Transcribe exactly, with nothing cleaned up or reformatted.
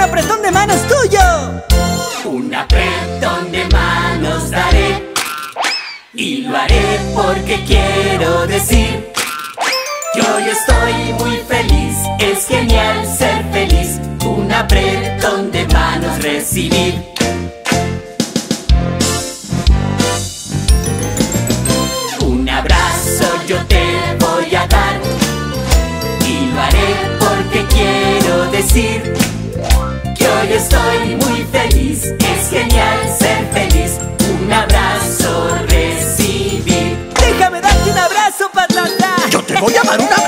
un apretón de manos tuyo. Un apretón de manos daré, y lo haré porque quiero decir que hoy estoy muy feliz. Es genial ser feliz, un apretón de manos recibir. Un abrazo yo te voy a dar, y lo haré porque quiero decir que hoy estoy muy feliz. Es genial ser feliz, un abrazo recibir. Déjame darte un abrazo, patata. Yo te voy a dar un abrazo.